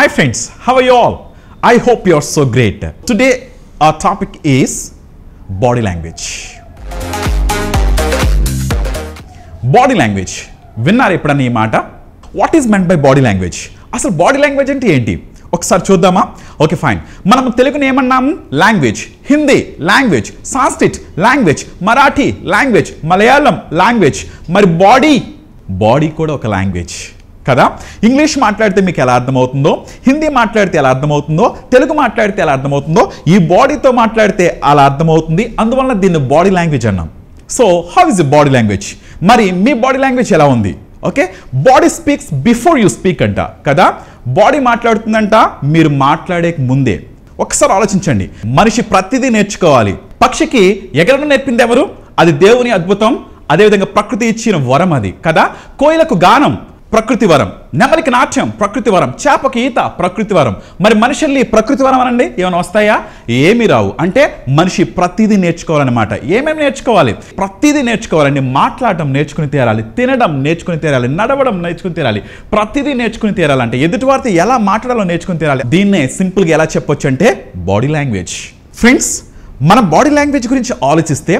Hi friends, how are you all? I hope you are so great. Today our topic is body language. Body language. విన్నారు ఎప్పుడన్నా ఈ మాట? What is meant by body language? అసలు body language అంటే ఏంటి? ఒకసారి చూద్దామా? Okay fine. మనం తెలుగుని ఏమన్నాము? Language. Hindi language, Sanskrit language, Marathi language, Malayalam language. మరి బాడీ కూడా ఒక లాంగ్వేజ్ కదా. ఇంగ్లీష్ మాట్లాడితే మీకు ఎలా అర్థమవుతుందో, హిందీ మాట్లాడితే ఎలా అర్థమవుతుందో, తెలుగు మాట్లాడితే ఎలా అర్థమవుతుందో, ఈ బాడీతో మాట్లాడితే అలా అర్థమవుతుంది. అందువల్ల దీన్ని బాడీ లాంగ్వేజ్ అన్నాం. So how is the body language? మరి మీ బాడీ లాంగ్వేజ్ ఎలా ఉంది? Okay, body speaks before you speak అంట కదా. బాడీ మాట్లాడుతుందంట మీరు మాట్లాడే ముందే. ఒకసారి ఆలోచించండి, మనిషి ప్రతిదీ నేర్చుకోవాలి. పక్షికి ఎగరడం నేర్పింది ఎవరు? అది దేవుని అద్భుతం. అదేవిధంగా ప్రకృతి ఇచ్చిన వరం అది కదా. కోయిలకు గానం ప్రకృతి వరం, నెమలికి నాట్యం ప్రకృతి వరం, చేపకి ఈత ప్రకృతి వరం. మరి మనుషుల్ని ప్రకృతి వరం అనండి, ఏమైనా వస్తాయా? ఏమీ రావు. అంటే మనిషి ప్రతిదీ నేర్చుకోవాలన్నమాట. ఏమేమి నేర్చుకోవాలి? ప్రతిదీ నేర్చుకోవాలండి. మాట్లాడటం నేర్చుకుని తీరాలి, తినడం నేర్చుకుని తీరాలి, నడవడం నేర్చుకుని తీరాలి, ప్రతిదీ నేర్చుకుని తీరాలంటే ఎదుటివారితో ఎలా మాట్లాడాలో నేర్చుకుని తీరాలి. దీన్నే సింపుల్గా ఎలా చెప్పొచ్చు అంటే బాడీ లాంగ్వేజ్. ఫ్రెండ్స్, మన బాడీ లాంగ్వేజ్ గురించి ఆలోచిస్తే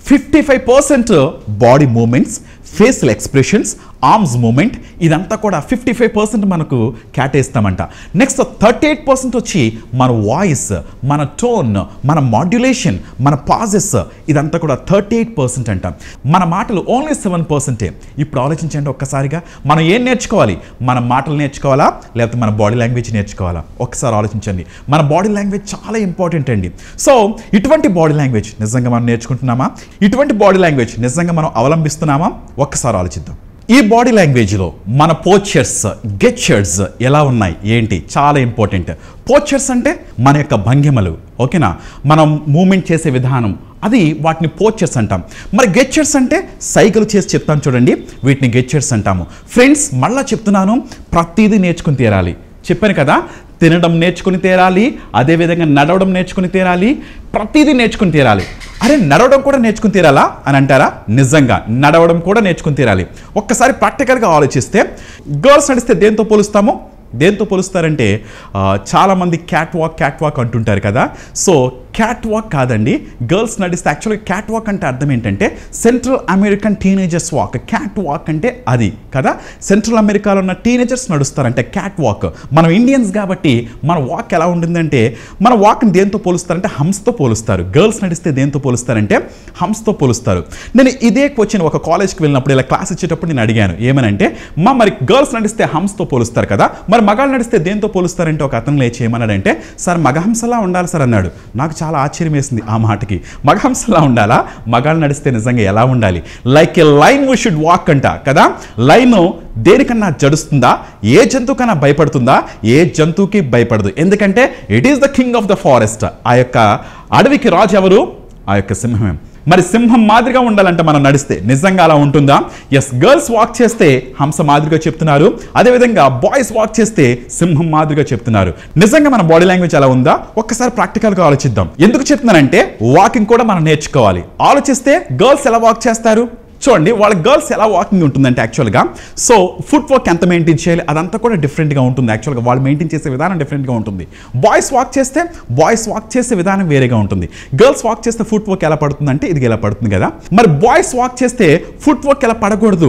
55% body movements, facial expressions, arms movement, ఇదంతా కూడా 55% మనకు కేటాయిస్తామంట. నెక్స్ట్ 38% వచ్చి మన వాయిస్, మన టోన్, మన మాడ్యులేషన్, మన పాజెస్, ఇదంతా కూడా 38% అంట. మన మాటలు ఓన్లీ 7%. ఇప్పుడు ఆలోచించండి ఒక్కసారిగా, మనం ఏం నేర్చుకోవాలి? మన మాటలు నేర్చుకోవాలా లేకపోతే మన బాడీ లాంగ్వేజ్ నేర్చుకోవాలా? ఒక్కసారి ఆలోచించండి. మన బాడీ లాంగ్వేజ్ చాలా ఇంపార్టెంట్ అండి. సో ఇటువంటి బాడీ లాంగ్వేజ్ నిజంగా మనం నేర్చుకుంటున్నామా? ఇటువంటి బాడీ లాంగ్వేజ్ నిజంగా మనం అవలంబిస్తున్నామా? ఒక్కసారి ఆలోచిద్దాం. ఈ బాడీ లాంగ్వేజ్లో మన పోస్చర్స్, గెస్చర్స్ ఎలా ఉన్నాయి ఏంటి? చాలా ఇంపార్టెంట్. పోస్చర్స్ అంటే మన యొక్క భంగిమలు, ఓకేనా? మనం మూమెంట్ చేసే విధానం, అది వాటిని పోస్చర్స్ అంటాం. మరి గెస్చర్స్ అంటే సైకిల్ చేసి చెప్తాను చూడండి, వీటిని గెస్చర్స్ అంటాము. ఫ్రెండ్స్, మళ్ళా చెప్తున్నాను, ప్రతిదీ నేర్చుకుని తీరాలి. చెప్పాను కదా, తినడం నేర్చుకుని తీరాలి, అదేవిధంగా నడవడం నేర్చుకుని తీరాలి, ప్రతిదీ నేర్చుకుని తీరాలి. అరే, నడవడం కూడా నేర్చుకుని తీరాలా అని అంటారా? నిజంగా నడవడం కూడా నేర్చుకుని తీరాలి. ఒక్కసారి ప్రాక్టికల్గా ఆలోచిస్తే, గర్ల్స్ నడిస్తే దేంతో పోలుస్తాము? దేంతో పోలుస్తారంటే చాలామంది క్యాట్ వాక్ అంటుంటారు కదా. సో క్యాట్ వాక్ కాదండి, గర్ల్స్ నడిస్తే యాక్చువల్గా క్యాట్ వాక్ అంటే అర్థం ఏంటంటే central American teenagers walk. Cat walk అంటే అది కదా. సెంట్రల్ అమెరికాలో ఉన్న టీనేజర్స్ నడుస్తారంటే క్యాట్ వాక్. మనం ఇండియన్స్ కాబట్టి మన వాక్ ఎలా ఉంటుందంటే, మన వాక్ని దేంతో పోలుస్తారంటే హంస్తో పోలుస్తారు. గర్ల్స్ నడిస్తే దేంతో పోలుస్తారంటే హంస్తో పోలుస్తారు. నేను ఇదే క్వశ్చన్ ఒక కాలేజ్కి వెళ్ళినప్పుడు ఇలా క్లాస్ ఇచ్చేటప్పుడు నేను అడిగాను, ఏమనంటే మరి గర్ల్స్ నడిస్తే హంస్తో పోలుస్తారు కదా, మరి మగాళ్ళు నడిస్తే దేంతో పోలుస్తారంటే ఒక అతను లేచి ఏమన్నాడంటే, సార్ మగహంసలా ఉండాలి సార్ అన్నాడు. నాకు చాలా ఆశ్చర్యం వేసింది ఆ మాటకి. మగహంసలా ఉండాలా? మగాళ్ళు నడిస్తే నిజంగా ఎలా ఉండాలి? Like a line we should walk అంట కదా. లైన్ దేనికన్నా జడుస్తుందా? ఏ జంతువుకన్నా భయపడుతుందా? ఏ జంతువుకి భయపడదు. ఎందుకంటే it is the king of the forest. ఆ యొక్క అడవికి రాజు ఎవరు? ఆ యొక్క సింహమే. మరి సింహం మాదిరిగా ఉండాలంటే మనం నడిస్తే నిజంగా అలా ఉంటుందా? ఎస్, గర్ల్స్ వాక్ చేస్తే హంస మాదిరిగా చెప్తున్నారు, అదేవిధంగా బాయ్స్ వాక్ చేస్తే సింహం మాదిరిగా చెప్తున్నారు. నిజంగా మన బాడీ లాంగ్వేజ్ అలా ఉందా? ఒక్కసారి ప్రాక్టికల్గా ఆలోచిద్దాం. ఎందుకు చెప్తున్నానంటే వాకింగ్ కూడా మనం నేర్చుకోవాలి. ఆలోచిస్తే గర్ల్స్ ఎలా వాక్ చేస్తారు చూడండి, వాళ్ళ గర్ల్స్ ఎలా వాకింగ్ ఉంటుందంటే యాక్చువల్గా సో ఫుట్ వర్క్ ఎంత మెయింటైన్ చేయాలి అదంతా కూడా డిఫరెంట్గా ఉంటుంది. యాక్చువల్గా వాళ్ళు మెయింటైన్ చేసే విధానం డిఫరెంట్గా ఉంటుంది. బాయ్స్ వాక్ చేస్తే బాయ్స్ వాక్ చేసే విధానం వేరేగా ఉంటుంది. గర్ల్స్ వాక్ చేస్తే ఫుట్ వర్క్ ఎలా పడుతుందంటే ఇది ఎలా పడుతుంది కదా. మరి బాయ్స్ వాక్ చేస్తే ఫుట్ వర్క్ ఎలా పడకూడదు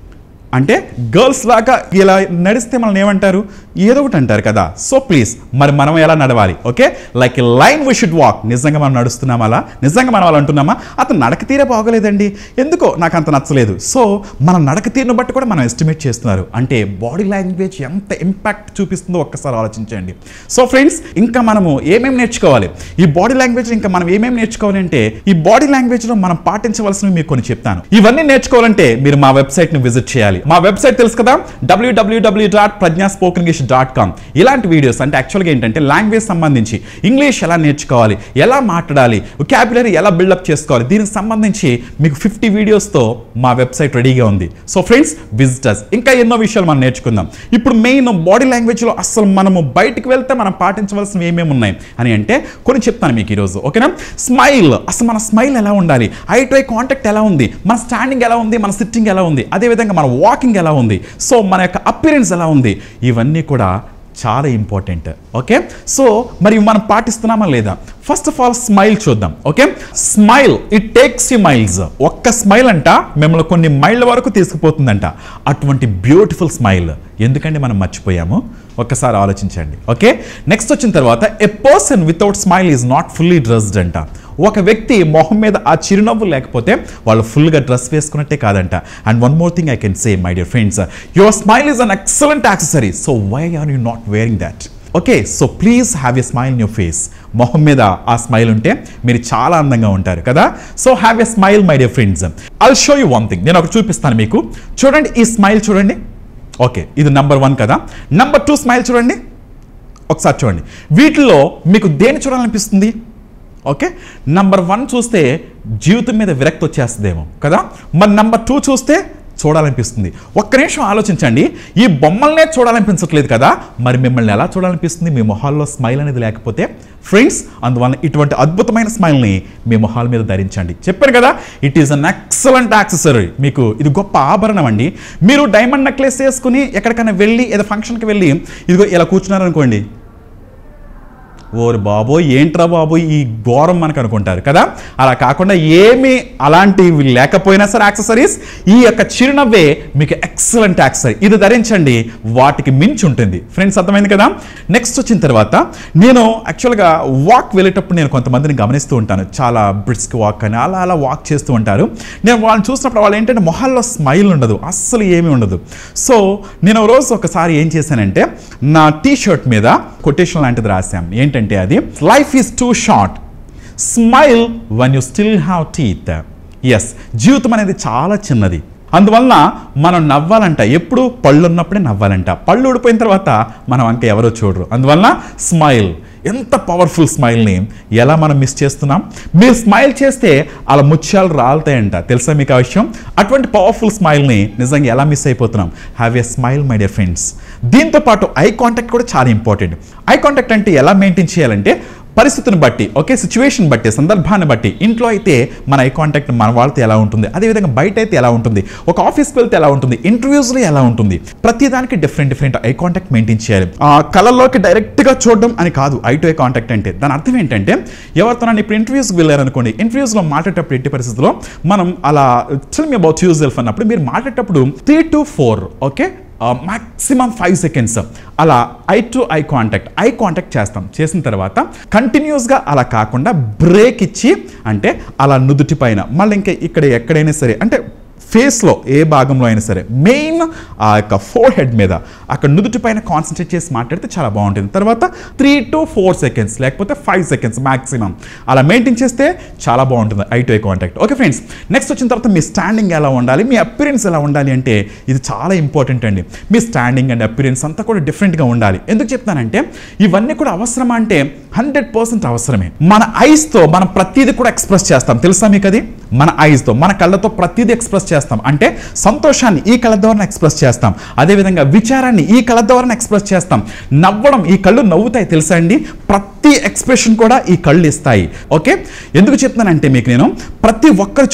అంటే గర్ల్స్ లాగా ఇలా నడిస్తే మనల్ని ఏమంటారు? ఏదో ఒకటి అంటారు కదా. సో ప్లీజ్, మరి మనం ఎలా నడవాలి? Okay, like line we should walk. నిజంగా మనం నడుస్తున్నామా అలా? నిజంగా మనం అలా అంటున్నామా? అతను నడక తీరే బాగోలేదండి, ఎందుకో నాకు అంత నచ్చలేదు. సో మన నడక తీరును బట్టి కూడా మనం ఎస్టిమేట్ చేస్తున్నారు. అంటే బాడీ లాంగ్వేజ్ ఎంత ఇంపాక్ట్ చూపిస్తుందో ఒక్కసారి ఆలోచించండి. సో ఫ్రెండ్స్, ఇంకా మనము ఏమేమి నేర్చుకోవాలి? ఈ బాడీ లాంగ్వేజ్ ఇంకా మనం ఏమేమి నేర్చుకోవాలి అంటే, ఈ బాడీ లాంగ్వేజ్లో మనం పాటించవలసినవి మీకు కొన్ని చెప్తాను. ఇవన్నీ నేర్చుకోవాలంటే మీరు మా వెబ్సైట్ని విజిట్ చేయాలి. మా వెబ్సైట్ తెలుసు కదా, www.prajnaspokenenglish.com. ఇలాంటి వీడియోస్ అంటే యాక్చువల్గా ఏంటంటే లాంగ్వేజ్ సంబంధించి ఇంగ్లీష్ ఎలా నేర్చుకోవాలి, ఎలా మాట్లాడాలి, వొకాబులరీ ఎలా బిల్డప్ చేసుకోవాలి, దీనికి సంబంధించి మీకు 50 వీడియోస్తో మా వెబ్సైట్ రెడీగా ఉంది. సో ఫ్రెండ్స్, విజిటర్స్, ఇంకా ఎన్నో విషయాలు మనం నేర్చుకుందాం. ఇప్పుడు మెయిన్ బాడీ లాంగ్వేజ్లో అసలు మనము బయటికి వెళ్తే మనం పాటించవలసినవి ఏమేమి ఉన్నాయి అని అంటే కొన్ని చెప్తాను మీకు ఈరోజు. ఓకేనా? స్మైల్, అసలు మన స్మైల్ ఎలా ఉండాలి, ఐ టు ఐ కాంటాక్ట్ ఎలా ఉంది, మన స్టాండింగ్ ఎలా ఉంది, మన సిట్టింగ్ ఎలా ఉంది, అదేవిధంగా మన వాకింగ్ ఎలా ఉంది, సో మన యొక్క అపిరెన్స్ ఎలా ఉంది, ఇవన్నీ కూడా చాలా ఇంపార్టెంట్. ఓకే, సో మరి మనం పాటిస్తున్నామా లేదా? ఫస్ట్ ఆఫ్ ఆల్ స్మైల్ చూద్దాం. Okay, smile it takes you miles. ఒక్క స్మైల్ అంట మిమ్మల్ని కొన్ని మైళ్ళ వరకు తీసుకుపోతుందంట. అటువంటి బ్యూటిఫుల్ స్మైల్ ఎందుకంటే మనం మర్చిపోయాము, ఒక్కసారి ఆలోచించండి. ఓకే, నెక్స్ట్ వచ్చిన తర్వాత a person without smile is not fully dressed అంట. ఒక వ్యక్తి మొహం మీద ఆ చిరునవ్వు లేకపోతే వాళ్ళు ఫుల్గా డ్రెస్ వేసుకున్నట్టే కాదంట. And one more thing I can say my dear friends, your smile is an excellent accessory. So why are you not wearing that? Okay, so please have a smile in your face. మొహం మీద ఆ smile ఉంటే మీరు చాలా అందంగా ఉంటారు కదా. So have a smile my dear friends. I'll show you one thing. నేను ఒకటి చూపిస్తాను మీకు. చూడండి, ఈ స్మైల్ చూడండి. ఓకే, ఇది నంబర్ 1 కదా. నంబర్ 2 స్మైల్ చూడండి, ఒకసారి చూడండి. వీటిలో మీకు దేని చూడాలనిపిస్తుంది? ఓకే, నంబర్ 1 చూస్తే జీవితం మీద విరక్తి వచ్చేస్తుందేమో కదా. మరి నంబర్ 2 చూస్తే చూడాలనిపిస్తుంది. ఒక్క నిమిషం ఆలోచించండి. ఈ బొమ్మల్నే చూడాలనిపించట్లేదు కదా, మరి మిమ్మల్ని ఎలా చూడాలనిపిస్తుంది? మీ మొహాల్లో స్మైల్ అనేది లేకపోతే ఫ్రెండ్స్. అందువల్ల ఇటువంటి అద్భుతమైన స్మైల్ని మీ మొహాల మీద ధరించండి. చెప్పాను కదా, it is an excellent accessory. మీకు ఇది గొప్ప ఆభరణం అండి. మీరు డైమండ్ నెక్లెస్ వేసుకుని ఎక్కడికైనా వెళ్ళి ఏదో ఫంక్షన్కి వెళ్ళి ఇదిగో ఇలా కూర్చున్నారనుకోండి, ఓరి బాబోయ్ ఏంట్రా బాబోయ్ ఈ ఘోరం మనకు అనుకుంటారు కదా. అలా కాకుండా ఏమీ అలాంటివి లేకపోయినా సరే యాక్సెసరీస్, ఈ యొక్క చిరునవ్వే మీకు ఎక్సలెంట్ యాక్సెసరీ. ఇది ధరించండి, వాటికి మించి ఉంటుంది ఫ్రెండ్స్. అర్థమైంది కదా. నెక్స్ట్ వచ్చిన తర్వాత నేను యాక్చువల్గా వాక్ వెళ్ళేటప్పుడు నేను కొంతమందిని గమనిస్తూ ఉంటాను. చాలా బ్రిస్క్ వాక్ అని అలా వాక్ చేస్తూ ఉంటారు. నేను వాళ్ళని చూసినప్పుడు వాళ్ళు ఏంటంటే మొహాల్లో స్మైల్ ఉండదు, అస్సలు ఏమీ ఉండదు. సో నేను రోజు ఒకసారి ఏం చేశానంటే నా టీషర్ట్ మీద కొటేషన్ లాంటిది రాశాను. ఏంటంటే అది, life is too short, smile when you still have teeth. Yes, జీవితం అనేది చాలా చిన్నది. అందువలన మనం నవ్వాలంట, ఎప్పుడు పళ్ళు ఉన్నప్పుడే నవ్వాలంట. పళ్ళు ఊడిపోయిన తర్వాత మనం అంక ఎవరో చూడరు. అందువలన స్మైల్, ఎంత పవర్ఫుల్ స్మైల్ని ఎలా మనం మిస్ చేస్తున్నాం. మీరు స్మైల్ చేస్తే అలా ముత్యాలు రాలుతాయంట, తెలుసా మీకు ఆ విషయం? అటువంటి పవర్ఫుల్ స్మైల్ని నిజంగా ఎలా మిస్ అయిపోతున్నాం. Have a smile my dear friends. దీంతో పాటు ఐ కాంటాక్ట్ కూడా చాలా ఇంపార్టెంట్. ఐ కాంటాక్ట్ అంటే ఎలా మెయింటైన్ చేయాలంటే పరిస్థితిని బట్టి, ఓకే, సిచ్యువేషన్ బట్టి, సందర్భాన్ని బట్టి. ఇంట్లో అయితే మన ఐ కాంటాక్ట్ మన వాళ్ళతో ఎలా ఉంటుంది, అదేవిధంగా బయట అయితే ఎలా ఉంటుంది, ఒక ఆఫీస్కి వెళ్తే ఎలా ఉంటుంది, ఇంటర్వ్యూస్లో ఎలా ఉంటుంది, ప్రతిదానికి డిఫరెంట్ ఐ కాంటాక్ట్ మెయింటైన్ చేయాలి. కళ్ళల్లోకి డైరెక్ట్గా చూడడం అని కాదు ఐ టు ఐ కాంటాక్ట్ అంటే. దాని అర్థం ఏంటంటే ఎవరితో నన్ను ఇప్పుడు ఇంటర్వ్యూస్కి వెళ్ళారనుకోండి, ఇంటర్వ్యూస్లో మాట్లాడేటప్పుడు ఎట్టి పరిస్థితుల్లో మనం అలా tell me about yourself అన్నప్పుడు మీరు మాట్లాడేటప్పుడు 3 to 4 ఓకే maximum 5 seconds అలా ఐ టు ఐ కాంటాక్ట్ చేస్తాం. చేసిన తర్వాత కంటిన్యూస్గా అలా కాకుండా బ్రేక్ ఇచ్చి, అంటే అలా నుదుటి పైన మళ్ళీ ఇంకా ఇక్కడ ఎక్కడైనా సరే, అంటే ఫేస్లో ఏ భాగంలో అయినా సరే, మెయిన్ ఆ యొక్క ఫోర్ హెడ్ మీద అక్కడ నుదుటి పైన కాన్సన్ట్రేట్ చేసి మాట్లాడితే చాలా బాగుంటుంది. తర్వాత 3 to 4 seconds లేకపోతే 5 seconds మ్యాక్సిమం అలా మెయింటైన్ చేస్తే చాలా బాగుంటుంది eye to eye contact. Okay friends, next వచ్చిన తర్వాత మీ స్టాండింగ్ ఎలా ఉండాలి, మీ అపిరెన్స్ ఎలా ఉండాలి అంటే ఇది చాలా ఇంపార్టెంట్ అండి. మీ స్టాండింగ్ అండ్ అపిరెన్స్ అంతా కూడా డిఫరెంట్గా ఉండాలి. ఎందుకు చెప్తానంటే ఇవన్నీ కూడా అవసరమా అంటే 100% అవసరమే. మన ఐస్తో మనం ప్రతిదీ కూడా ఎక్స్ప్రెస్ చేస్తాం, తెలుసా మీకు అది? మన ఐస్తో, మన కళ్ళతో ప్రతిదీ ఎక్స్ప్రెస్ చేస్తాం. అంటే సంతోషాన్ని ఈ కళ్ళ ద్వారా ఎక్స్ప్రెస్ చేస్తాం, అదేవిధంగా విచారాన్ని ఈ కళ్ళ ద్వారా ఎక్స్ప్రెస్ చేస్తాం. నవ్వడం, ఈ కళ్ళు నవ్వుతాయి తెలుసా అండి. ప్రతి ఎక్స్ప్రెషన్ కూడా ఈ కళ్ళు ఇస్తాయి. ఓకే, ఎందుకు చెప్తున్నానంటే మీకు నేను ప్రతి ఒక్కరి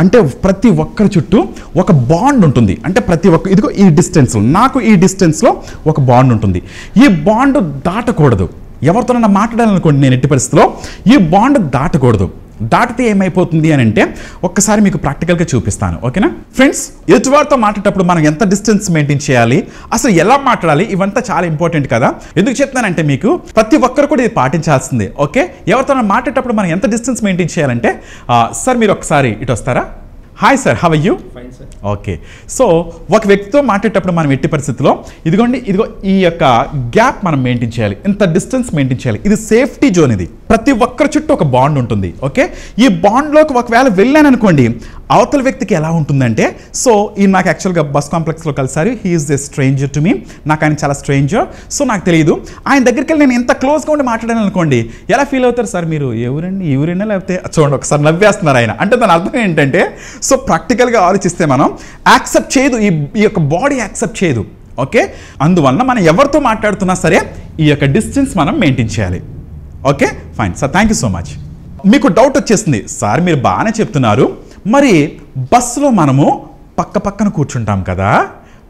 చుట్టూ ఒక బాండ్ ఉంటుంది. అంటే ప్రతి ఒక్క ఇదిగో ఈ డిస్టెన్స్లో, నాకు ఈ డిస్టెన్స్లో ఒక బాండ్ ఉంటుంది. ఈ బాండ్ దాటకూడదు. ఎవరితోనన్నా మాట్లాడాలనుకోండి నేను ఎట్టి పరిస్థితిలో ఈ బాండ్ దాటకూడదు. దాటితే ఏమైపోతుంది అని అంటే ఒక్కసారి మీకు ప్రాక్టికల్గా చూపిస్తాను. ఓకేనా ఫ్రెండ్స్, ఎదుటివారితో మాట్లాడేటప్పుడు మనం ఎంత డిస్టెన్స్ మెయింటైన్ చేయాలి, అసలు ఎలా మాట్లాడాలి, ఇవంతా చాలా ఇంపార్టెంట్ కదా. ఎందుకు చెప్తానంటే మీకు ప్రతి ఒక్కరు కూడా ఇది పాటించాల్సిందే. ఓకే, ఎవరితో మాట్లాడేటప్పుడు మనం ఎంత డిస్టెన్స్ మెయింటైన్ చేయాలంటే, సార్ మీరు ఒకసారి ఇటు వస్తారా? Hi sir, how are you? Fine sir. Okay, so ఒక వ్యక్తితో మాట్లాడేటప్పుడు మనం ఎట్టి పరిస్థితుల్లో ఇదిగో ఈ యొక్క గ్యాప్ మనం మెయింటైన్ చేయాలి, ఇంత డిస్టెన్స్ మెయింటైన్ చేయాలి. ఇది సేఫ్టీ జోన్. ఇది ప్రతి ఒక్కరి చుట్టూ ఒక బాండ్ ఉంటుంది. ఓకే, ఈ బాండ్లోకి ఒకవేళ వెళ్ళాను అనుకోండి, అవతల వ్యక్తికి ఎలా ఉంటుందంటే, సో ఈ నాకు యాక్చువల్గా బస్ కాంప్లెక్స్లో కలిసారు. He is a stranger to me, నాకు ఆయన చాలా స్ట్రేంజర్. సో నాకు తెలియదు, ఆయన దగ్గరికి వెళ్ళి నేను ఎంత క్లోజ్గా ఉండి మాట్లాడాను అనుకోండి, ఎలా ఫీల్ అవుతారు సార్ మీరు? ఎవరైనా లేకపోతే చూడండి ఒకసారి నవ్వేస్తున్నారు ఆయన. అంటే దాని అర్థం ఏంటంటే, సో ప్రాక్టికల్గా ఆలోచిస్తే మనం యాక్సెప్ట్ చేయదు, ఈ యొక్క బాడీ యాక్సెప్ట్ చేయదు. ఓకే, అందువల్ల మనం ఎవరితో మాట్లాడుతున్నా సరే ఈ యొక్క డిస్టెన్స్ మనం మెయింటైన్ చేయాలి. Okay fine sir, thank you so much. మీకు డౌట్ వచ్చేసింది, సార్ మీరు బాగానే చెప్తున్నారు, మరి బస్సులో మనము పక్కన కూర్చుంటాం కదా,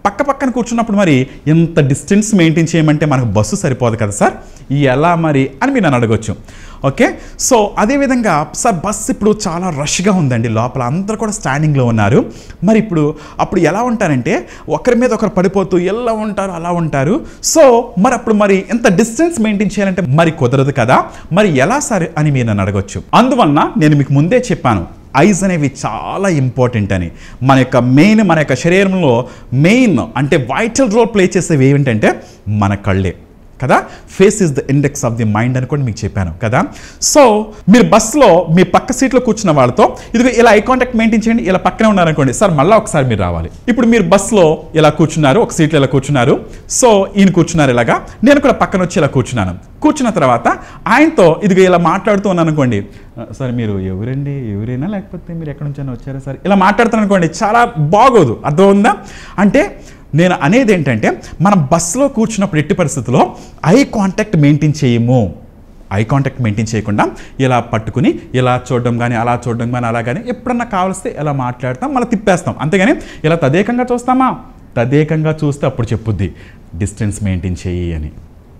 పక్క పక్కన కూర్చున్నప్పుడు మరి ఎంత డిస్టెన్స్ మెయింటైన్ చేయమంటే మనకు బస్సు సరిపోదు కదా సార్, ఎలా మరి అని మీరు నన్ను అడగొచ్చు. ఓకే, సో అదేవిధంగా సార్ బస్సు ఇప్పుడు చాలా రష్గా ఉందండి, లోపల అందరూ కూడా స్టాండింగ్లో ఉన్నారు. మరి అప్పుడు ఎలా ఉంటారంటే ఒకరి మీద ఒకరు పడిపోతూ ఎలా ఉంటారు అలా ఉంటారు. సో మరి ఎంత డిస్టెన్స్ మెయింటైన్ చేయాలంటే మరి కుదరదు కదా, మరి ఎలా సార్ అని మీరు నన్ను అడగొచ్చు. అందువలన నేను మీకు ముందే చెప్పాను, ఐస్ అనేవి చాలా ఇంపార్టెంట్ అని. మన యొక్క శరీరంలో మెయిన్ అంటే వైటల్ రోల్ ప్లే చేసేవి ఏమిటంటే మన కళ్ళే కదా. Face is the index of the mind అని కూడా మీకు చెప్పాను కదా. సో మీరు బస్సులో మీ పక్క సీట్లో కూర్చున్న వాళ్ళతో ఇదిగో ఇలా ఐ కాంటాక్ట్ మెయింటైన్ చేయండి. ఇలా పక్కనే ఉన్నారనుకోండి, సార్ మళ్ళీ ఒకసారి మీరు రావాలి. ఇప్పుడు మీరు బస్సులో ఇలా కూర్చున్నారు, ఒక సీట్లో ఇలా కూర్చున్నారు. సో ఈయన కూర్చున్నారు ఇలాగా, నేను కూడా పక్కన వచ్చి ఇలా కూర్చున్నాను. కూర్చున్న తర్వాత ఆయనతో ఇదిగో ఇలా మాట్లాడుతూ ఉన్నాను అనుకోండి, సార్ మీరు ఎవరైనా లేకపోతే మీరు ఎక్కడి నుంచైనా వచ్చారా సార్, ఇలా మాట్లాడుతాను అనుకోండి, చాలా బాగోదు. అర్థం ఉందా? అంటే నేను అనేది ఏంటంటే మనం బస్సులో కూర్చున్నప్పుడు ఎట్టి పరిస్థితుల్లో ఐ కాంటాక్ట్ మెయింటైన్ చేయము. ఐ కాంటాక్ట్ మెయింటైన్ చేయకుండా ఇలా పట్టుకుని ఇలా చూడడం కానీ అలా చూడడం కానీ అలా కానీ ఎప్పుడన్నా కావలిస్తే ఇలా మాట్లాడతాం, మళ్ళీ తిప్పేస్తాం. అంతేగాని ఇలా తదేకంగా చూస్తామా? తదేకంగా చూస్తే అప్పుడు చెప్పుద్ది డిస్టెన్స్ మెయింటైన్ చేయి అని.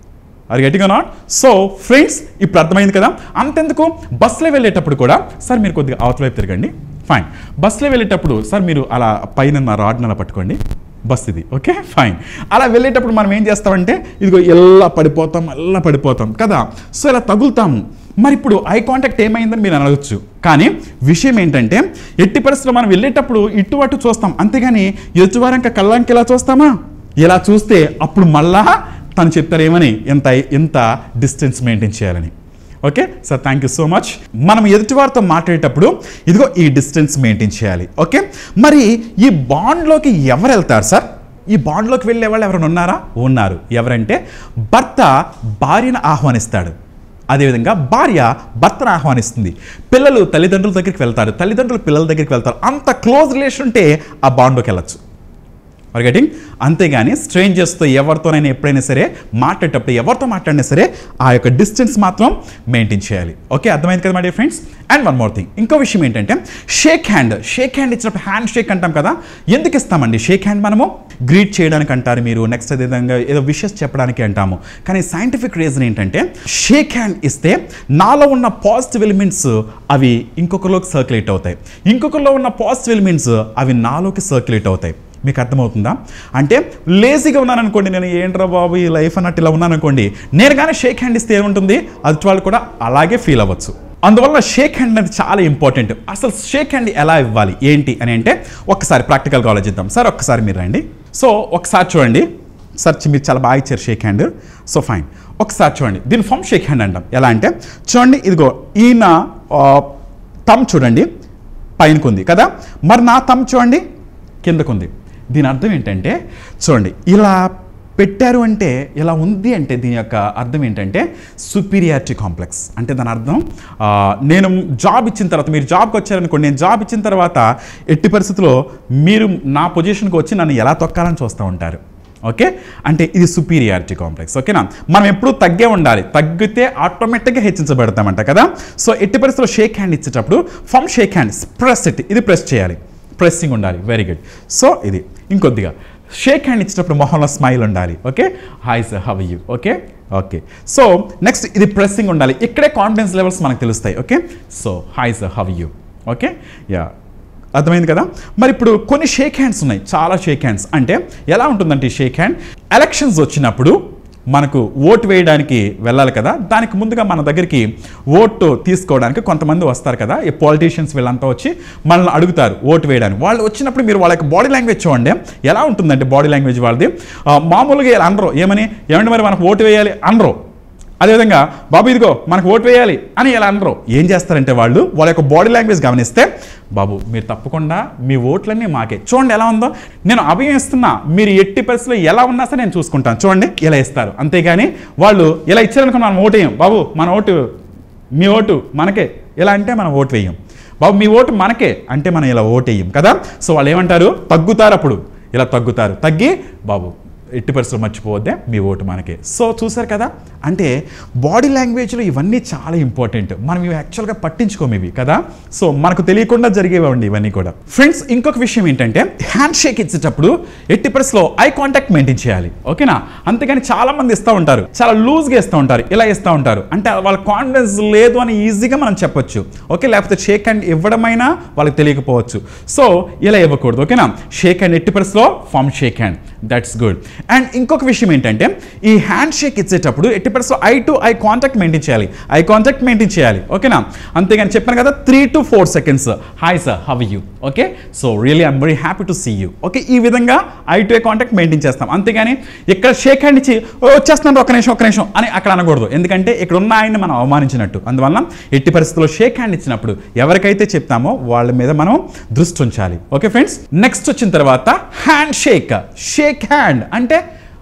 Are getting or not? So friends, ఇప్పుడు అర్థమైంది కదా. అంతెందుకు బస్సులో వెళ్ళేటప్పుడు కూడా సార్ మీరు కొద్దిగా అవతల వైపు తిరగండి, ఫైన్. బస్సులో వెళ్ళేటప్పుడు సార్ మీరు అలా పైన రాడ్ని అలా పట్టుకోండి, బస్ ఇది, ఓకే ఫైన్. అలా వెళ్ళేటప్పుడు మనం ఏం చేస్తామంటే ఇదిగో ఎలా పడిపోతాం కదా. సో ఇలా తగులుతాము. మరి ఇప్పుడు ఐ కాంటాక్ట్ ఏమైందని మీరు అనవచ్చు. కానీ విషయం ఏంటంటే ఎట్టి పరిస్థితుల్లో మనం వెళ్ళేటప్పుడు ఇటు అటు చూస్తాం, అంతేగాని ఎదుటివారంక కళ్ళంకి ఇలా చూస్తామా? ఇలా చూస్తే అప్పుడు మళ్ళా తను చెప్తారేమని ఎంత డిస్టెన్స్ మెయింటైన్ చేయాలని. Okay sir, thank you so much. మనం ఎదుటివారితో మాట్లాడేటప్పుడు ఇదిగో ఈ డిస్టెన్స్ మెయింటైన్ చేయాలి. ఓకే, మరి ఈ బాండ్లోకి ఎవరు వెళ్తారు సార్? ఈ బాండ్లోకి వెళ్ళే వాళ్ళు ఎవరైనా ఉన్నారా? ఉన్నారు. ఎవరంటే భర్త భార్యను ఆహ్వానిస్తాడు, అదేవిధంగా భార్య భర్తను ఆహ్వానిస్తుంది. పిల్లలు తల్లిదండ్రుల దగ్గరికి వెళ్తారు, తల్లిదండ్రులు పిల్లల దగ్గరికి వెళ్తారు. అంత క్లోజ్ రిలేషన్ ఉంటే ఆ బాండ్లోకి వెళ్ళచ్చు. Are getting? అంతేగాని స్ట్రేంజర్స్తో ఎవరితోనైనా ఎప్పుడైనా సరే మాట్లాడేటప్పుడు ఎవరితో మాట్లాడినా సరే ఆ యొక్క డిస్టెన్స్ మాత్రం మెయింటైన్ చేయాలి. ఓకే, అర్థమైంది కదా my dear friends. And one more thing, ఇంకో విషయం ఏంటంటే షేక్ హ్యాండ్ ఇచ్చినప్పుడు హ్యాండ్ షేక్ అంటాం కదా. ఎందుకు ఇస్తామండి షేక్ హ్యాండ్? మనము గ్రీట్ చేయడానికి అంటారు మీరు, నెక్స్ట్ అదేవిధంగా ఏదో విషెస్ చెప్పడానికి అంటాము. కానీ సైంటిఫిక్ రీజన్ ఏంటంటే షేక్ హ్యాండ్ ఇస్తే నాలో ఉన్న పాజిటివ్ ఎలిమెంట్స్ అవి ఇంకొకరిలోకి సర్క్యులేట్ అవుతాయి, ఇంకొకరిలో ఉన్న పాజిటివ్ ఎలిమెంట్స్ అవి నాలోకి సర్క్యులేట్ అవుతాయి. మీకు అర్థమవుతుందా? అంటే లేజీగా ఉన్నాను అనుకోండి, నేను ఏంట్రా బాబు ఈ లైఫ్ అన్నట్టు ఇలా ఉన్నాను అనుకోండి, నేను కానీ షేక్ హ్యాండ్ ఇస్తే ఏముంటుంది, అది వాళ్ళు కూడా అలాగే ఫీల్ అవ్వచ్చు. అందువల్ల షేక్ హ్యాండ్ అనేది చాలా ఇంపార్టెంట్. అసలు షేక్ హ్యాండ్ ఎలా ఇవ్వాలి ఏంటి అని అంటే ఒక్కసారి ప్రాక్టికల్గా ఆలోచిద్దాం. సార్ ఒక్కసారి మీరు రండి. సో ఒకసారి చూడండి సార్, మీరు చాలా బాగా ఇచ్చారు షేక్ హ్యాండ్. సో ఫైన్, ఒకసారి చూడండి, దీని ఫామ్ షేక్ హ్యాండ్ అంటాం. ఎలా అంటే చూడండి, ఇదిగో ఈయన తమ్ చూడండి పైనకుంది కదా, మరి నా తమ్ చూడండి కిందకుంది. దీని అర్థం ఏంటంటే చూడండి, ఇలా పెట్టారు అంటే ఇలా ఉంది అంటే దీని యొక్క అర్థం ఏంటంటే సుపీరియారిటీ కాంప్లెక్స్. అంటే దాని అర్థం నేను జాబ్ ఇచ్చిన తర్వాత, మీరు జాబ్కి వచ్చారనుకోండి, నేను జాబ్ ఇచ్చిన తర్వాత ఎట్టి పరిస్థితుల్లో మీరు నా పొజిషన్కి వచ్చి నన్ను ఎలా తొక్కాలని చూస్తూ ఉంటారు. ఓకే, అంటే ఇది సుపీరియారిటీ కాంప్లెక్స్. ఓకేనా, మనం ఎప్పుడూ తగ్గే ఉండాలి, తగ్గితే ఆటోమేటిక్గా హెచ్చించబడతామంట కదా. సో ఎట్టి పరిస్థితుల్లో షేక్ హ్యాండ్ ఇచ్చేటప్పుడు firm shake hand press it, ఇది ప్రెస్ చేయాలి, ప్రెస్సింగ్ ఉండాలి. Very good. సో ఇది ఇంకొద్దిగా షేక్ హ్యాండ్ ఇచ్చేటప్పుడు మొహంలో స్మైల్ ఉండాలి. Okay, hi sir, how are you? Okay. So next ఇది ప్రెస్సింగ్ ఉండాలి, ఇక్కడే కాన్ఫిడెన్స్ లెవెల్స్ మనకు తెలుస్తాయి. Okay, so hi sir, how are you? Okay, yeah, అర్థమైంది కదా. మరి ఇప్పుడు కొన్ని షేక్ హ్యాండ్స్ ఉన్నాయి, చాలా షేక్ హ్యాండ్స్. అంటే ఎలా ఉంటుందంటే ఈ షేక్ హ్యాండ్ ఎలక్షన్స్ వచ్చినప్పుడు మనకు ఓటు వేయడానికి వెళ్ళాలి కదా, దానికి ముందుగా మన దగ్గరికి ఓటు తీసుకోవడానికి కొంతమంది వస్తారు కదా, ఈ పాలిటీషియన్స్ వీళ్ళంతా వచ్చి మనల్ని అడుగుతారు ఓటు వేయడానికి. వాళ్ళు వచ్చినప్పుడు మీరు వాళ్ళ యొక్క బాడీ లాంగ్వేజ్ చూడండి, ఎలా ఉంటుందంటే బాడీ లాంగ్వేజ్ వాళ్ళది. మామూలుగా ఇలా అనరు, ఏమంటే మరి మనకు ఓటు వేయాలి అనరు. అదేవిధంగా బాబు ఇదిగో మనకు ఓటు వేయాలి అని ఎలా అనరు. ఏం చేస్తారంటే వాళ్ళ యొక్క బాడీ లాంగ్వేజ్ గమనిస్తే, బాబు మీరు తప్పకుండా మీ ఓట్లన్నీ మాకే, చూడండి ఎలా ఉందో, నేను అభయం ఇస్తున్నా, మీరు ఎట్టి పరిస్థితుల్లో ఎలా ఉన్నా సరే నేను చూసుకుంటాను, చూడండి ఇలా ఇస్తారు. అంతేగాని వాళ్ళు ఇలా ఇచ్చారనుకుని మనం ఓటు వేయం, బాబు మన ఓటు మీ ఓటు మనకే ఇలా అంటే మనం ఓటు వేయం, బాబు మీ ఓటు మనకే అంటే మనం ఇలా ఓటు వేయం కదా. సో వాళ్ళు ఏమంటారు, తగ్గుతారు, అప్పుడు ఇలా తగ్గుతారు, తగ్గి బాబు ఎట్టి పరిస్థితులు మర్చిపోవద్దే మీ ఓటు మనకే. సో చూసారు కదా, అంటే బాడీ లాంగ్వేజ్లో ఇవన్నీ చాలా ఇంపార్టెంట్. మనం ఇవి యాక్చువల్గా పట్టించుకోము ఇవి కదా. సో మనకు తెలియకుండా జరిగేవండి ఇవన్నీ కూడా. ఫ్రెండ్స్ ఇంకొక విషయం ఏంటంటే హ్యాండ్ షేక్ ఇచ్చేటప్పుడు ఎట్టి పరిస్థితిలో ఐ కాంటాక్ట్ మెయింటైన్ చేయాలి, ఓకేనా. అంతేగాని చాలా మంది ఇస్తూ ఉంటారు, చాలా లూజ్గా ఇస్తూ ఉంటారు, ఇలా ఇస్తూ ఉంటారు. అంటే వాళ్ళ కాన్ఫిడెన్స్ లేదు అని ఈజీగా మనం చెప్పొచ్చు, ఓకే. లేకపోతే షేక్ హ్యాండ్ ఇవ్వడమైనా వాళ్ళకి తెలియకపోవచ్చు. సో ఇలా ఇవ్వకూడదు, ఓకేనా. షేక్ హ్యాండ్ ఎట్టి పరిస్థితిలో firm shake hand, that's good. And ఇంకొక విషయం ఏంటంటే ఈ హ్యాండ్ షేక్ ఇచ్చేటప్పుడు ఎట్టి పరిస్థితిలో eye to eye contact maintain చేయాలి, ఐ కాంటాక్ట్ మెయింటైన్ చేయాలి, ఓకేనా. అంతేగాని చెప్పాను కదా 3 to 4 seconds hi sir how you, okay. So really I'm very happy to see you, okay. ఈ విధంగా eye to eye contact maintain చేస్తాం. అంతేగాని ఇక్కడ షేక్ హ్యాండ్ ఇచ్చి వచ్చేస్తున్నాడు ఒక నిమిషం అని అక్కడ అనకూడదు, ఎందుకంటే ఇక్కడ ఉన్న ఆయన్ని మనం అవమానించినట్టు. అందువల్ల ఎట్టి పరిస్థితుల్లో షేక్ హ్యాండ్ ఇచ్చినప్పుడు ఎవరికైతే చెప్తామో వాళ్ళ మీద మనం దృష్టి ఉంచాలి, ఓకే ఫ్రెండ్స్. నెక్స్ట్ వచ్చిన తర్వాత హ్యాండ్ షేక్, షేక్ హ్యాండ్ అంటే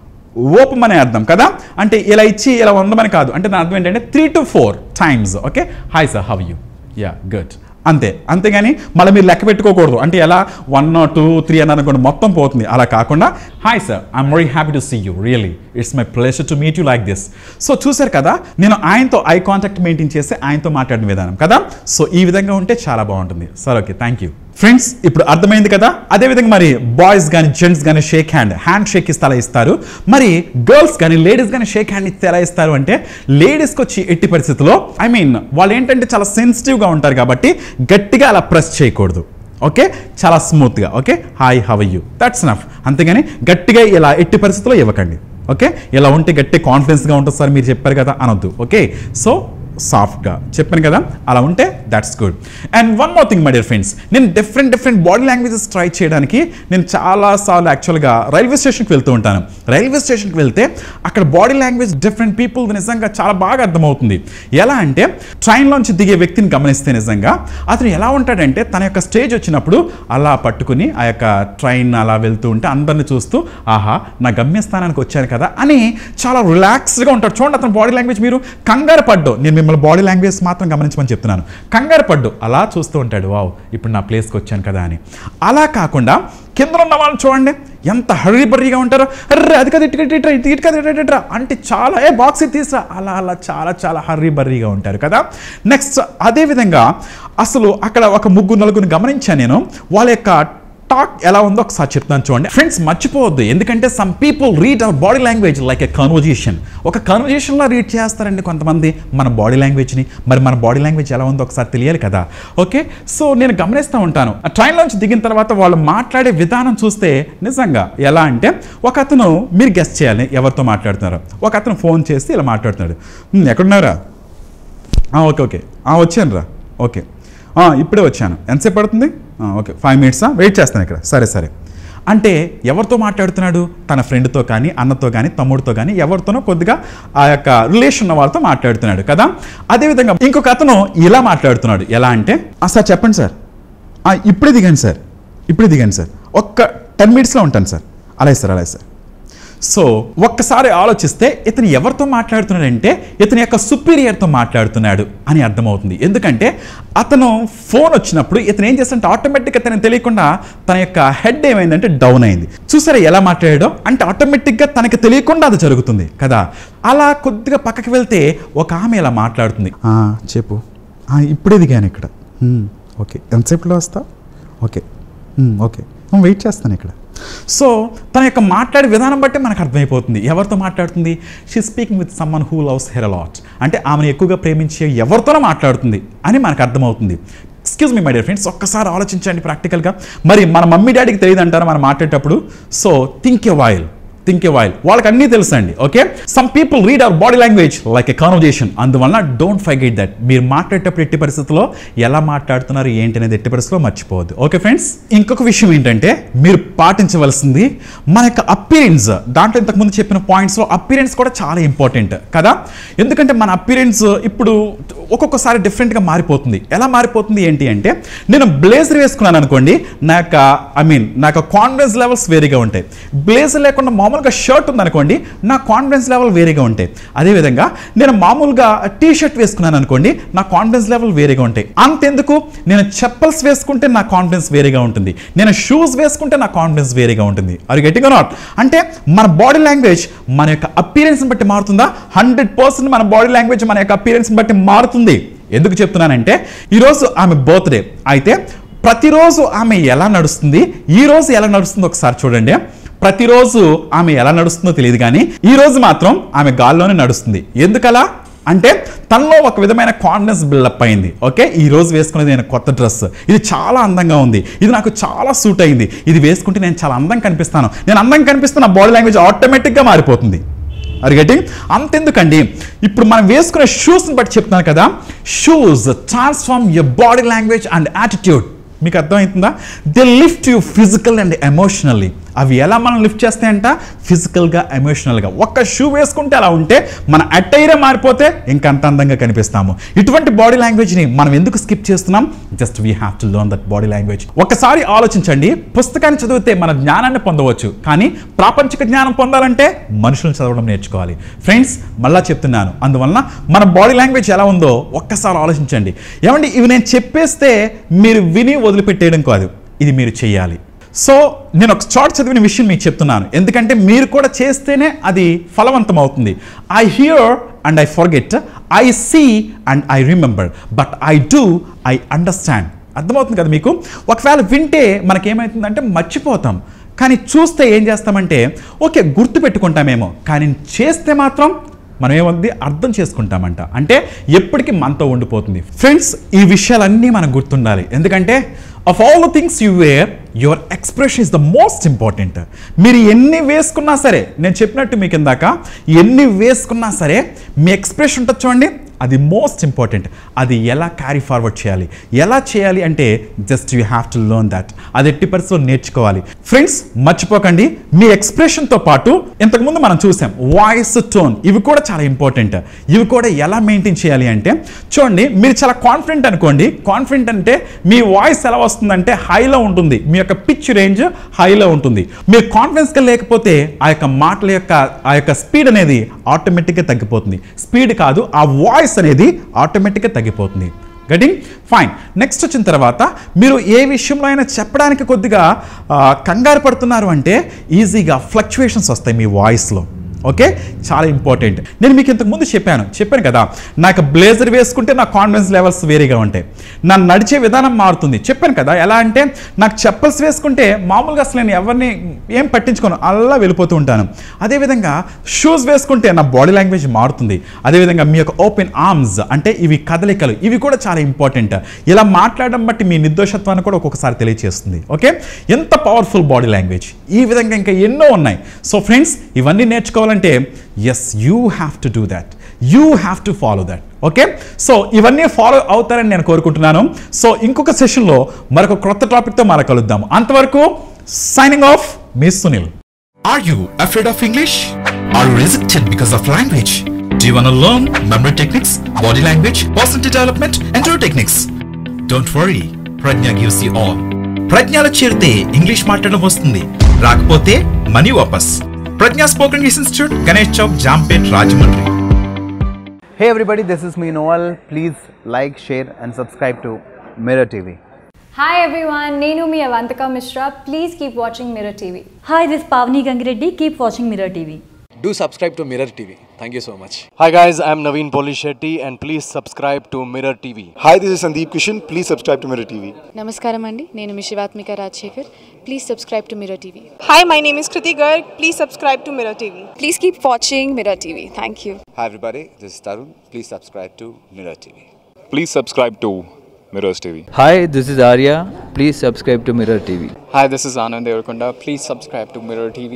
ఓపమనే అర్థం కదా. అంటే ఇలా ఇచ్చి ఇలా వందమని కాదు, అంటే దాని అర్థం ఏంటంటే 3 to 4 times, okay. Hi sir how you, yeah good, అంతే. అంతేగాని మళ్ళీ మీరు లెక్క పెట్టుకోకూడదు, అంటే ఎలా 1 or 2 or 3 అని అనుకోండి మొత్తం పోతుంది. అలా కాకుండా hi sir I'm very happy to see you, really it's my pleasure to meet you like this. So చూసారు కదా నేను ఆయనతో ఐ కాంటాక్ట్ మెయింటైన్ చేసి ఆయనతో మాట్లాడిన విధానం కదా. సో ఈ విధంగా ఉంటే చాలా బాగుంటుంది sir, okay. Thank you friends. ఇప్పుడు అర్థమైంది కదా. అదేవిధంగా మరి బాయ్స్ కానీ జెంట్స్ కానీ షేక్ హ్యాండ్ షేక్ ఇస్తే అలా ఇస్తారు. మరి గర్ల్స్ కానీ లేడీస్ కానీ షేక్ హ్యాండ్ ఇస్తే ఎలా ఇస్తారు అంటే లేడీస్కి వచ్చి ఎట్టి పరిస్థితుల్లో వాళ్ళు ఏంటంటే చాలా సెన్సిటివ్గా ఉంటారు కాబట్టి గట్టిగా అలా ప్రెస్ చేయకూడదు, ఓకే. చాలా స్మూత్గా, okay. Hi how you, that's enough. అంతేగాని గట్టిగా ఇలా ఎట్టి పరిస్థితుల్లో ఇవ్వకండి, ఓకే. ఇలా ఉంటే గట్టి కాన్ఫిడెన్స్గా ఉంటుంది సార్ మీరు చెప్పారు కదా అనొద్దు, ఓకే. సో సాఫ్ట్గా చెప్పాను కదా, అలా ఉంటే that's good. And one more thing my dear friends, నేను డిఫరెంట్ బాడీ లాంగ్వేజెస్ ట్రై చేయడానికి నేను చాలాసార్లు యాక్చువల్గా రైల్వే స్టేషన్కి వెళ్తూ ఉంటాను. రైల్వే స్టేషన్కి వెళ్తే అక్కడ బాడీ లాంగ్వేజ్ డిఫరెంట్ పీపుల్ నిజంగా చాలా బాగా అర్థమవుతుంది. ఎలా అంటే ట్రైన్లోంచి దిగే వ్యక్తిని గమనిస్తే నిజంగా అతను ఎలా ఉంటాడంటే తన యొక్క స్టేజ్ వచ్చినప్పుడు అలా పట్టుకుని ఆ యొక్క ట్రైన్ అలా వెళ్తూ ఉంటే అందరిని చూస్తూ ఆహా నా గమ్యస్థానానికి వచ్చాను కదా అని చాలా రిలాక్స్డ్గా ఉంటాడు. చూడండి అతని బాడీ లాంగ్వేజ్, మీరు కంగారు పడ్డు, నేను మిమ్మల్ని బాడీ లాంగ్వేజ్ మాత్రం గమనించమని చెప్తున్నాను. కంగారు పడ్డు అలా చూస్తూ ఉంటాడు, వావ్ ఇప్పుడు నా ప్లేస్కి వచ్చాను కదా అని. అలా కాకుండా కింద ఉన్న వాళ్ళని చూడండి ఎంత హర్రీబర్రీగా ఉంటారో, అర్రే అది కదా ఇటు కదా అంటే చాలా బాక్స్ తీసురా అలా చాలా హర్రీబర్రీగా ఉంటారు కదా. నెక్స్ట్ అదేవిధంగా అసలు అక్కడ ఒక 3-4 గమనించాను నేను. వాళ్ళ యొక్క టాక్ ఎలా ఉందో ఒకసారి చెప్తాను చూడండి ఫ్రెండ్స్. మర్చిపోవద్దు, ఎందుకంటే some people read our body language like a conversation. ఒక కన్వర్జేషన్లో రీడ్ చేస్తారండి కొంతమంది మన బాడీ లాంగ్వేజ్ని. మరి మన బాడీ లాంగ్వేజ్ ఎలా ఉందో ఒకసారి తెలియాలి కదా, ఓకే. సో నేను గమనిస్తూ ఉంటాను. ఆ ట్రైన్లోంచి దిగిన తర్వాత వాళ్ళు మాట్లాడే విధానం చూస్తే నిజంగా ఎలా అంటే ఒక అతను మీరు గెస్ట్ చేయాలి ఎవరితో మాట్లాడుతున్నారు. ఒక అతను ఫోన్ చేసి ఇలా మాట్లాడుతున్నాడు, ఎక్కడున్నారా, ఓకే వచ్చాను రా, ఓకే ఇప్పుడే వచ్చాను, ఎంతసేపు పడుతుంది, ఓకే 5 minutes వెయిట్ చేస్తాను ఇక్కడ, సరే. అంటే ఎవరితో మాట్లాడుతున్నాడు? తన ఫ్రెండ్తో కానీ అన్నతో కానీ తమ్ముడితో కానీ ఎవరితోనో కొద్దిగా ఆ యొక్క రిలేషన్ ఉన్న వాళ్ళతో మాట్లాడుతున్నాడు కదా. అదేవిధంగా ఇంకొక అతను ఇలా మాట్లాడుతున్నాడు, ఎలా అంటే సార్ చెప్పండి సార్, ఇప్పుడే దిగాను సార్, ఒక్క 10 minutesలో ఉంటాను సార్, అలాగే సార్. సో ఒక్కసారి ఆలోచిస్తే ఇతను ఎవరితో మాట్లాడుతున్నాడంటే ఇతని యొక్క సుపీరియర్తో మాట్లాడుతున్నాడు అని అర్థమవుతుంది. ఎందుకంటే అతను ఫోన్ వచ్చినప్పుడు ఇతను ఏం చేస్తాడంటే ఆటోమేటిక్గా తనకు తెలియకుండా తన యొక్క హెడ్ ఏమైందంటే డౌన్ అయింది. చూసారా ఎలా మాట్లాడాడో, అంటే ఆటోమేటిక్గా తనకు తెలియకుండా అది జరుగుతుంది కదా. అలా కొద్దిగా పక్కకి వెళ్తే ఒక ఆమె ఇలా మాట్లాడుతుంది, చెప్పు ఇప్పుడే దిగాను ఇక్కడ, ఓకే ఎంతసేపులో వస్తా, ఓకే వెయిట్ చేస్తాను ఇక్కడ. సో తన యొక్క మాట్లాడే విధానం బట్టి మనకు అర్థమైపోతుంది ఎవరితో మాట్లాడుతుంది. She speaking with someone who loves her a lot, అంటే ఆమెను ఎక్కువగా ప్రేమించే ఎవరితోనో మాట్లాడుతుంది అని మనకు అర్థమవుతుంది. Excuse me my dear friends, ఒక్కసారి ఆలోచించండి ప్రాక్టికల్గా. మరి మన మమ్మీ డాడీకి తెలియదు అంటారు మనం మాట్లాడేటప్పుడు. సో థింక్ ఎ వైల్, వాళ్ళకి అన్నీ తెలుసండి, okay. Some people read our body language like a conversation. అందువల్ల డోంట్ ఫర్గెట్ దట్. మీరు మాట్లాడేటప్పుడు ఎట్టి పరిస్థితుల్లో ఎలా మాట్లాడుతున్నారు ఏంటి అనేది ఎట్టి పరిస్థితుల్లో మర్చిపోవద్దు, ఓకే ఫ్రెండ్స్. ఇంకొక విషయం ఏంటంటే మీరు పాటించవలసింది మన యొక్క అపియరెన్స్. దాంట్లో ఇంతకుముందు చెప్పిన పాయింట్స్లో అపియరెన్స్ కూడా చాలా ఇంపార్టెంట్ కదా. ఎందుకంటే మన అపియరెన్స్ ఇప్పుడు ఒక్కొక్కసారి డిఫరెంట్గా మారిపోతుంది. ఎలా మారిపోతుంది ఏంటి అంటే నేను బ్లేజర్ వేసుకున్నాను అనుకోండి, నా యొక్క కాన్ఫిడెన్స్ లెవెల్స్ వేరేగా ఉంటాయి. బ్లేజర్ లేకుండా మామూలు మామూలుగా షర్ట్ ఉందనుకోండి, నా కాన్ఫిడెన్స్ లెవెల్ వేరేగా ఉంటాయి. అదేవిధంగా నేను మామూలుగా టీ షర్ట్ వేసుకున్నాను అనుకోండి, నా కాన్ఫిడెన్స్ లెవెల్ వేరేగా ఉంటాయి. అంతెందుకు, నేను చెప్పల్స్ వేసుకుంటే నా కాన్ఫిడెన్స్ వేరేగా ఉంటుంది, నేను షూస్ వేసుకుంటే నా కాన్ఫిడెన్స్ వేరేగా ఉంటుంది. Are you getting or not? అంటే మన బాడీ లాంగ్వేజ్ మన యొక్క అపియరెన్స్ని బట్టి మారుతుందా? 100% మన బాడీ లాంగ్వేజ్ మన యొక్క అపియరెన్స్ని బట్టి మారుతుంది. ఎందుకు చెప్తున్నానంటే, ఈరోజు ఆమె బర్త్డే అయితే ప్రతిరోజు ఆమె ఎలా నడుస్తుంది, ఈ రోజు ఎలా నడుస్తుందో ఒకసారి చూడండి. ప్రతిరోజు ఆమె ఎలా నడుస్తుందో తెలియదు, కానీ ఈ రోజు మాత్రం ఆమె గాల్లోనే నడుస్తుంది. ఎందుకలా అంటే తనలో ఒక విధమైన కాన్ఫిడెన్స్ బిల్డప్ అయింది. ఓకే, ఈ రోజు వేసుకునేది నేను కొత్త డ్రెస్, ఇది చాలా అందంగా ఉంది, ఇది నాకు చాలా సూట్ అయింది, ఇది వేసుకుంటే నేను చాలా అందంగా కనిపిస్తాను, నేను అందంగా కనిపిస్తే నా బాడీ లాంగ్వేజ్ ఆటోమేటిక్గా మారిపోతుంది. Are getting? అంతెందుకండి, ఇప్పుడు మనం వేసుకునే షూస్ని బట్టి చెప్తున్నాను కదా, shoes transform your body language and attitude. మీకు అర్థమవుతుందా? They lift you physical and emotionally. అవి ఎలా మనం లిఫ్ట్ చేస్తాయంట? ఫిజికల్గా, ఎమోషనల్గా. ఒక్క షూ వేసుకుంటే అలా ఉంటే మన అటైరే మారిపోతే ఇంకా అంత అందంగా కనిపిస్తాము. ఇటువంటి బాడీ లాంగ్వేజ్ని మనం ఎందుకు స్కిప్ చేస్తున్నాం? Just we have to learn that body language. ఒకసారి ఆలోచించండి, పుస్తకాన్ని చదివితే మన జ్ఞానాన్ని పొందవచ్చు, కానీ ప్రాపంచిక జ్ఞానం పొందాలంటే మనుషులను చదవడం నేర్చుకోవాలి. ఫ్రెండ్స్, మళ్ళా చెప్తున్నాను, అందువలన మన బాడీ లాంగ్వేజ్ ఎలా ఉందో ఒక్కసారి ఆలోచించండి. ఏమండి, ఇవి నేను చెప్పేస్తే మీరు విని వదిలిపెట్టేయడం కాదు, ఇది మీరు చేయాలి. సో నేను ఒక చోట చదివిన విషయం మీకు చెప్తున్నాను, ఎందుకంటే మీరు కూడా చేస్తేనే అది ఫలవంతం అవుతుంది. I hear and I forget, I see and I remember, but I do, I understand. అర్థమవుతుంది కదా మీకు? ఒకవేళ వింటే మనకేమవుతుందంటే మర్చిపోతాం, కానీ చూస్తే ఏం చేస్తామంటే ఓకే గుర్తు పెట్టుకుంటామేమో, కానీ చేస్తే మాత్రం మనం ఏముంది అర్థం చేసుకుంటామంట. అంటే ఎప్పటికీ మనతో ఉండిపోతుంది. ఫ్రెండ్స్, ఈ విషయాలన్నీ మనకు గుర్తుండాలి, ఎందుకంటే of all the things you wear, your expression is the most important. మీరు ఎన్ని వేసుకున్నా సరే, నేను చెప్పినట్టు మీకు ఇందాక, ఎన్ని వేసుకున్నా సరే మీ ఎక్స్ప్రెషన్ ఉంటుంది చూడండి, అది మోస్ట్ ఇంపార్టెంట్. అది ఎలా క్యారీ ఫార్వర్డ్ చేయాలి, ఎలా చేయాలి అంటే just you have to learn that. అది 80% నేర్చుకోవాలి. ఫ్రెండ్స్, మర్చిపోకండి, మీ ఎక్స్ప్రెషన్తో పాటు ఇంతకుముందు మనం చూసాం వాయిస్, టోన్, ఇవి కూడా చాలా ఇంపార్టెంట్. ఇవి కూడా ఎలా మెయింటైన్ చేయాలి అంటే చూడండి, మీరు చాలా కాన్ఫిడెంట్ అనుకోండి, కాన్ఫిడెంట్ అంటే మీ వాయిస్ ఎలా వస్తుందంటే హైలో ఉంటుంది, మీ యొక్క పిచ్ రేంజ్ హైలో ఉంటుంది. మీరు కాన్ఫిడెన్స్గా లేకపోతే ఆ యొక్క మాటల యొక్క ఆ యొక్క స్పీడ్ అనేది ఆటోమేటిక్గా తగ్గిపోతుంది. స్పీడ్ కాదు, ఆ వాయిస్ అనేది ఆటోమేటిక్గా తగ్గిపోతుంది. Getting fine. నెక్స్ట్ వచ్చిన తర్వాత మీరు ఏ విషయంలో అయినా చెప్పడానికి కొద్దిగా కంగారు పడుతున్నారు అంటే ఈజీగా ఫ్లక్చువేషన్స్ వస్తాయి మీ వాయిస్లో. ఓకే, చాలా ఇంపార్టెంట్. నేను మీకు ఇంతకుముందు చెప్పాను కదా, నాకు బ్లేజర్ వేసుకుంటే నా కాన్ఫిడెన్స్ లెవెల్స్ వేరేగా ఉంటాయి, నా నడిచే విధానం మారుతుంది. చెప్పాను కదా, ఎలా అంటే నాకు చెప్పల్స్ వేసుకుంటే మామూలుగా అసలు నేను ఎవరిని ఏం పట్టించుకోను, అలా వెళ్ళిపోతూ ఉంటాను. అదేవిధంగా షూస్ వేసుకుంటే నా బాడీ లాంగ్వేజ్ మారుతుంది. అదేవిధంగా మీ యొక్క ఓపెన్ ఆర్మ్స్ అంటే ఇవి కదలికలు, ఇవి కూడా చాలా ఇంపార్టెంట్. ఇలా మాట్లాడడం బట్టి మీ నిర్దోషత్వాన్ని కూడా ఒక్కొక్కసారి తెలియజేస్తుంది. ఓకే, ఎంత పవర్ఫుల్ బాడీ లాంగ్వేజ్. ఈ విధంగా ఇంకా ఎన్నో ఉన్నాయి. సో ఫ్రెండ్స్, ఇవన్నీ నేర్చుకోవాలంటే yes, you have to do that, you have to follow that. Okay, so ఇవన్నీ ఫాలో అవుతారని నేను కోరుకుంటున్నాను. సో ఇంకొక సెషన్లో మరొక కొత్త టాపిక్తో మరొక కలుద్దాం. అంతవరకు సైనింగ్ ఆఫ్, మీ Sunil. Are you afraid of English? Are you resistant because of language? Do you want to learn memory techniques, body language, personality development, and other techniques? Don't worry, Prajna gives you all. ప్రజ్ఞలో చేరితే English మాట్లాడడం వస్తుంది, రాకపోతే money వాపస్. Prajna Spoken English Institute, Ganesh Chowk, Jampet, Rajahmundry. Hey everybody, this is me Noel. Please like, share and subscribe to Mirror TV. Hi everyone, Nenu mi Avantika Mishra. Please keep watching Mirror TV. Hi, this is Pavni Gangireddy. Keep watching Mirror TV. Do subscribe to Mirror TV. Thank you so much. Hi guys, I'm Naveen Polishetty and please subscribe to Mirror TV. Hi, this is Sandeep Kishan. Please subscribe to Mirror TV. Namaskaram andi, nenu mi Shivatmika Rajshekhar. Please subscribe to Mirror TV. Hi, my name is Kriti Garg. Please subscribe to Mirror TV. Please keep watching Mirror TV. Thank you. Hi everybody, this is Tarun. Please subscribe to Mirror TV. Please subscribe to Mirrors TV. Hi, this is Arya. Please subscribe to Mirror TV. Hi, this is Anand Devarkonda. Please subscribe to Mirror TV.